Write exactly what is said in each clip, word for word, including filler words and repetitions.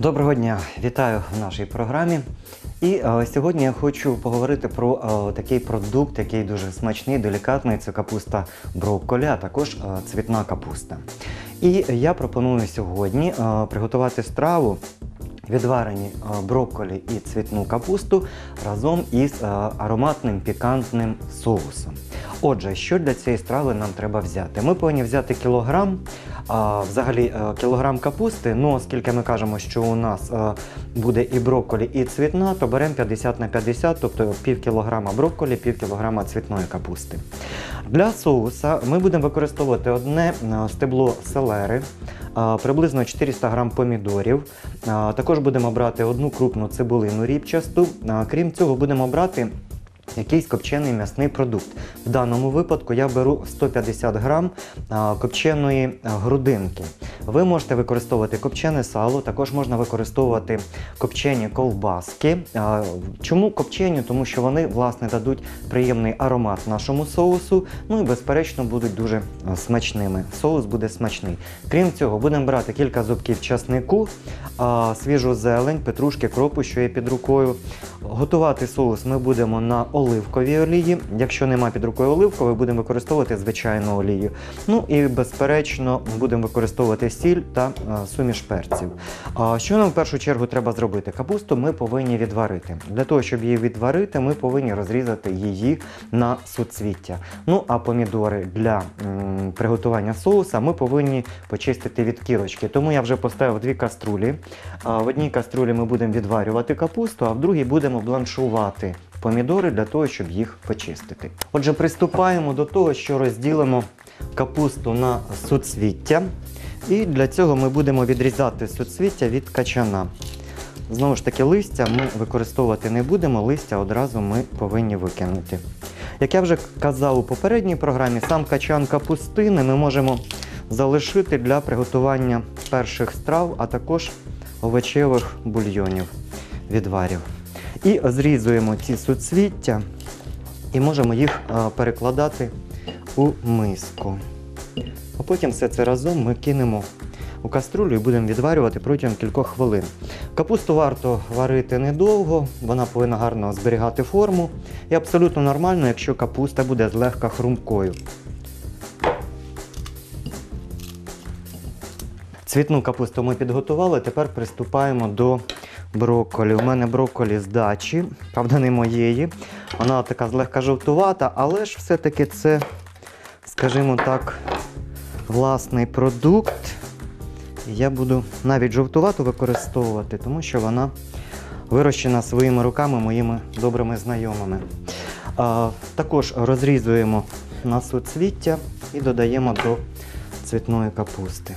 Доброго дня! Вітаю в нашій програмі. І е, сьогодні я хочу поговорити про е, такий продукт, який дуже смачний, делікатний. Це капуста брокколі, а також е, цвітна капуста. І я пропоную сьогодні е, приготувати страву, відварені е, брокколі і цвітну капусту разом із е, ароматним пікантним соусом. Отже, що для цієї страви нам треба взяти? Ми повинні взяти кілограм, а, взагалі кілограм капусти, ну оскільки ми кажемо, що у нас а, буде і брокколі, і цвітна, то беремо п'ятдесят на п'ятдесят, тобто пів кілограма брокколі, пів кілограма цвітної капусти. Для соуса ми будемо використовувати одне стебло селери, а, приблизно чотириста грам помідорів, а, також будемо брати одну крупну цибулину рібчасту, а, крім цього будемо брати якийсь копчений м'ясний продукт. В даному випадку я беру сто п'ятдесят грам копченої грудинки. Ви можете використовувати копчене сало, також можна використовувати копчені ковбаски. Чому копчені? Тому що вони, власне, дадуть приємний аромат нашому соусу, ну і, безперечно, будуть дуже смачними. Соус буде смачний. Крім цього, будемо брати кілька зубків часнику, свіжу зелень, петрушки, кропу, що є під рукою. Готувати соус ми будемо на оливковій олії. Якщо нема під рукою оливкової, будемо використовувати звичайну олію. Ну і, безперечно, будемо використовувати сіль та а, суміш перців. А, що нам в першу чергу треба зробити? Капусту ми повинні відварити. Для того, щоб її відварити, ми повинні розрізати її на суцвіття. Ну, а помідори для м, приготування соуса ми повинні почистити від кірочки. Тому я вже поставив дві каструлі. А, в одній каструлі ми будемо відварювати капусту, а в другій будемо бланшувати помідори для того, щоб їх почистити. Отже, приступаємо до того, що розділимо капусту на суцвіття. І для цього ми будемо відрізати суцвіття від качана. Знову ж таки, листя ми використовувати не будемо, листя одразу ми повинні викинути. Як я вже казав у попередній програмі, сам качан капустини ми можемо залишити для приготування перших страв, а також овочевих бульйонів, відварів. І зрізуємо ці суцвіття і можемо їх перекладати у миску. А потім все це разом ми кинемо у каструлю і будемо відварювати протягом кількох хвилин. Капусту варто варити недовго, вона повинна гарно зберігати форму. І абсолютно нормально, якщо капуста буде злегка хрумкою. Цвітну капусту ми підготували, тепер приступаємо до брокколі. У мене брокколі з дачі, правда не моєї. Вона така злегка жовтувата, але ж все-таки це, скажімо так, власний продукт. Я буду навіть жовтувату використовувати, тому що вона вирощена своїми руками, моїми добрими знайомими. А, також розрізуємо на суцвіття і додаємо до цвітної капусти.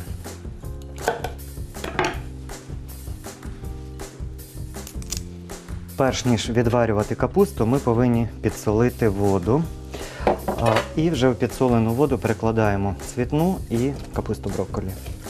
Перш ніж відварювати капусту, ми повинні підсолити воду. І вже в підсолену воду перекладаємо цвітну і капусту брокколі.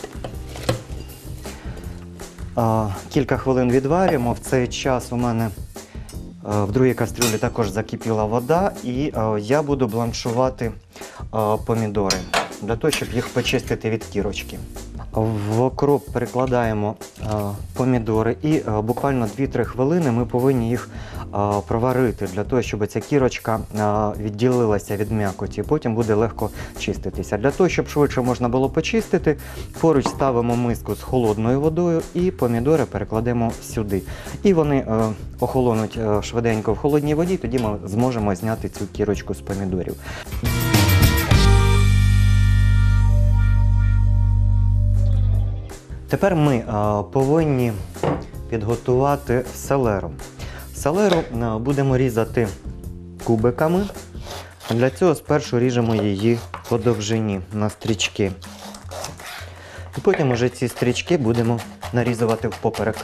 Кілька хвилин відварюємо. В цей час у мене в другій кастрюлі також закипіла вода, і я буду бланшувати помідори, для того, щоб їх почистити від кірочки. В окроп перекладаємо а, помідори і а, буквально дві-три хвилини ми повинні їх а, проварити, для того, щоб ця кірочка а, відділилася від м'якоті, потім буде легко чиститися. Для того, щоб швидше можна було почистити, поруч ставимо миску з холодною водою і помідори перекладемо сюди. І вони а, охолонуть а, швиденько в холодній воді, тоді ми зможемо зняти цю кірочку з помідорів. Тепер ми а, повинні підготувати селеру. Селеру а, будемо різати кубиками. Для цього спершу ріжемо її по довжині на стрічки. І потім уже ці стрічки будемо нарізувати впоперек.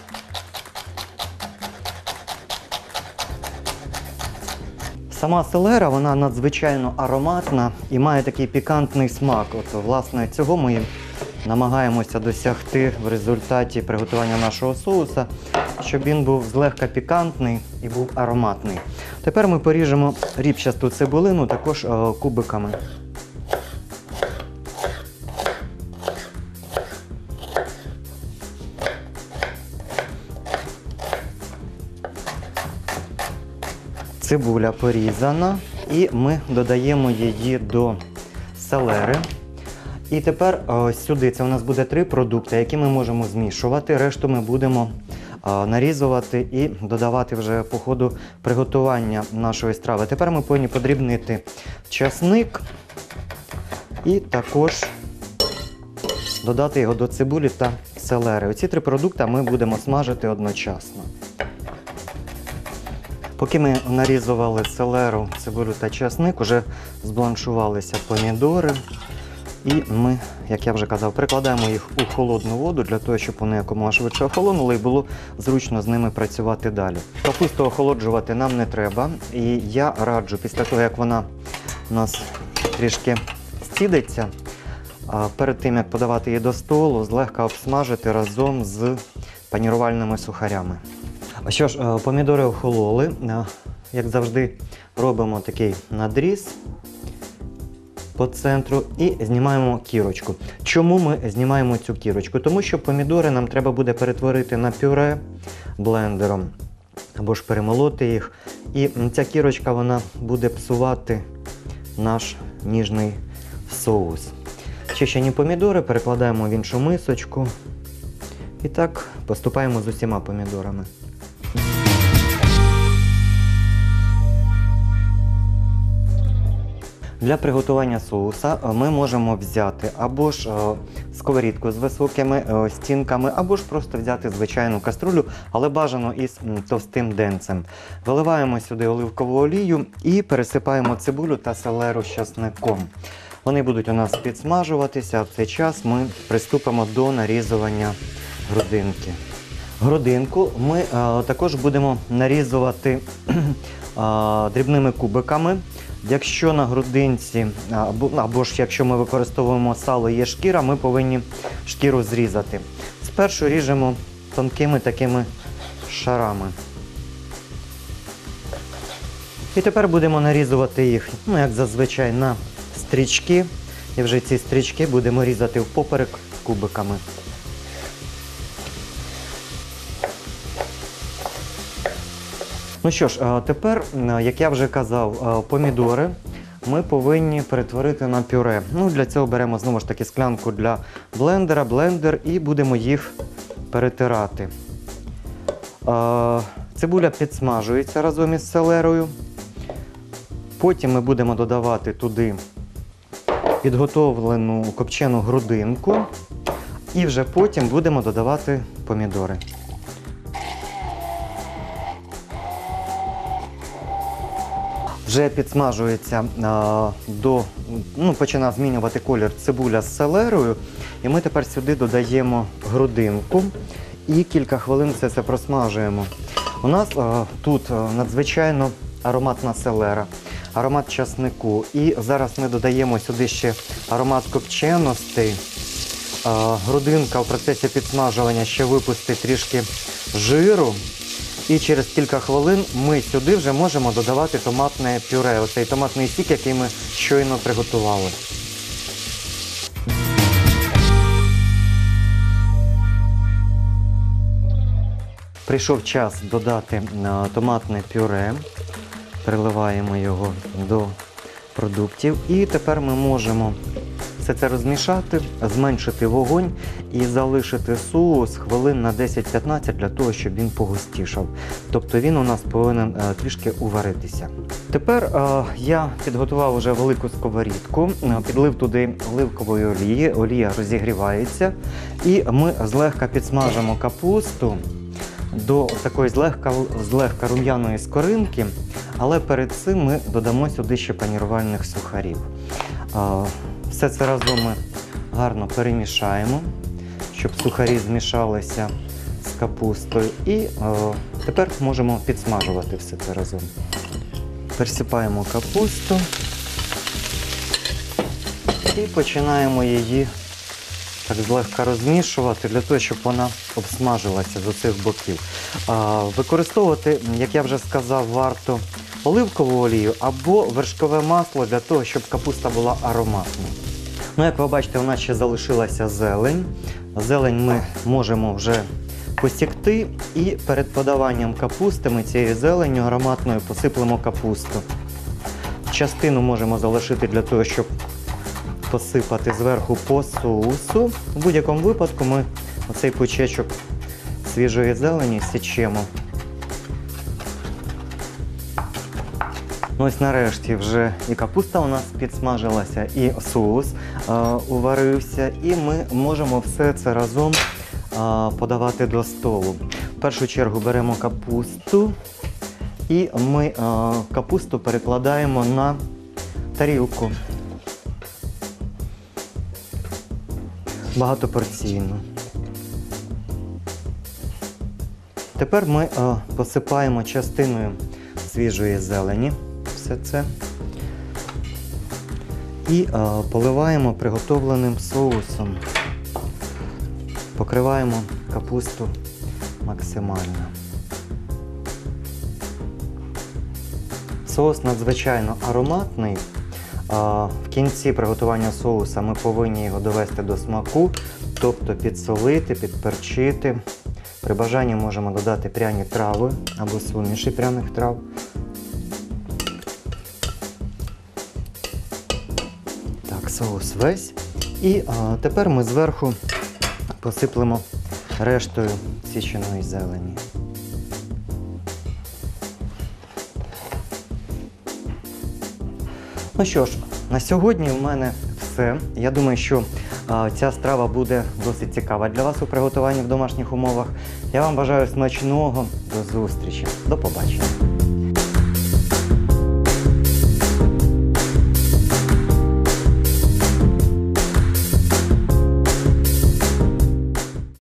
Сама селера, вона надзвичайно ароматна і має такий пікантний смак. От, власне, цього ми намагаємося досягти в результаті приготування нашого соуса, щоб він був злегка пікантний і був ароматний. Тепер ми поріжемо рібчасту цибулину також кубиками. Цибуля порізана, і ми додаємо її до селери. І тепер о, сюди це у нас буде три продукти, які ми можемо змішувати. Решту ми будемо о, нарізувати і додавати вже по ходу приготування нашої страви. Тепер ми повинні подрібнити часник і також додати його до цибулі та селери. Оці три продукти ми будемо смажити одночасно. Поки ми нарізували селеру, цибулю та часник, вже збланшувалися помідори. І ми, як я вже казав, прикладаємо їх у холодну воду, для того, щоб вони якомога швидше охолонули і було зручно з ними працювати далі. Капусту охолоджувати нам не треба. І я раджу, після того, як вона у нас трішки стідиться, перед тим, як подавати її до столу, злегка обсмажити разом з панірувальними сухарями. Що ж, помідори охололи. Як завжди, робимо такий надріз по центру і знімаємо кірочку. Чому ми знімаємо цю кірочку? Тому що помідори нам треба буде перетворити на пюре блендером або ж перемолоти їх. І ця кірочка, вона буде псувати наш ніжний соус. Чищені помідори перекладаємо в іншу мисочку. І так поступаємо з усіма помідорами. Для приготування соуса ми можемо взяти або ж сковорідку з високими стінками, або ж просто взяти звичайну каструлю, але бажано із товстим денцем. Виливаємо сюди оливкову олію і пересипаємо цибулю та селеру з часником. Вони будуть у нас підсмажуватися, а в цей час ми приступимо до нарізування грудинки. Грудинку ми а, також будемо нарізувати а, дрібними кубиками. Якщо на грудинці, або, або ж якщо ми використовуємо сало, є шкіра, ми повинні шкіру зрізати. Спершу ріжемо тонкими такими шарами. І тепер будемо нарізувати їх, ну, як зазвичай, на стрічки. І вже ці стрічки будемо різати впоперек кубиками. Ну що ж, тепер, як я вже казав, помідори ми повинні перетворити на пюре. Ну, для цього беремо знову ж таки склянку для блендера, блендер і будемо їх перетирати. Цибуля підсмажується разом із селерою. Потім ми будемо додавати туди підготовлену копчену грудинку. І вже потім будемо додавати помідори. Вже підсмажується а, до, ну, починає змінювати колір цибуля з селерою. І ми тепер сюди додаємо грудинку і кілька хвилин все це просмажуємо. У нас а, тут а, надзвичайно ароматна селера, аромат часнику. І зараз ми додаємо сюди ще аромат копченостей. А, грудинка в процесі підсмажування ще випустить трішки жиру. І через кілька хвилин ми сюди вже можемо додавати томатне пюре, оцей томатний сік, який ми щойно приготували. Прийшов час додати томатне пюре, переливаємо його до продуктів. І тепер ми можемо все це розмішати, зменшити вогонь і залишити соус хвилин на десять-п'ятнадцять для того, щоб він погустішав. Тобто він у нас повинен е, трішки уваритися. Тепер е, я підготував вже велику сковорідку, е, підлив туди оливкової олії, олія розігрівається. І ми злегка підсмажимо капусту до такої злегка, злегка рум'яної скоринки, але перед цим ми додамо сюди ще панірувальних сухарів. Е, Все це разом ми гарно перемішаємо, щоб сухарі змішалися з капустою. І о, тепер можемо підсмажувати все це разом. Пересипаємо капусту і починаємо її так злегка розмішувати, для того, щоб вона обсмажилася з усіх боків. А, використовувати, як я вже сказав, варто оливкову олію або вершкове масло для того, щоб капуста була ароматна. Ну, як ви бачите, у нас ще залишилася зелень. Зелень ми можемо вже посікти і перед подаванням капусти ми цією зеленню ароматною посиплемо капусту. Частину можемо залишити для того, щоб посипати зверху по соусу. В будь-якому випадку ми оцей пучечок свіжої зелені січемо. Ось нарешті вже і капуста у нас підсмажилася, і соус е, уварився, і ми можемо все це разом е, подавати до столу. В першу чергу беремо капусту і ми е, капусту перекладаємо на тарілку. Багатопорційно. Тепер ми е, посипаємо частиною свіжої зелені все це і е, поливаємо приготовленим соусом. Покриваємо капусту максимально. Соус надзвичайно ароматний. В кінці приготування соуса ми повинні його довести до смаку, тобто підсолити, підперчити. При бажанні можемо додати пряні трави або суміші пряних трав. Так, соус весь. І а, тепер ми зверху посиплемо рештою січеної зелені. Ну що ж, на сьогодні в мене все. Я думаю, що а, ця страва буде досить цікава для вас у приготуванні в домашніх умовах. Я вам бажаю смачного, до зустрічі, до побачення.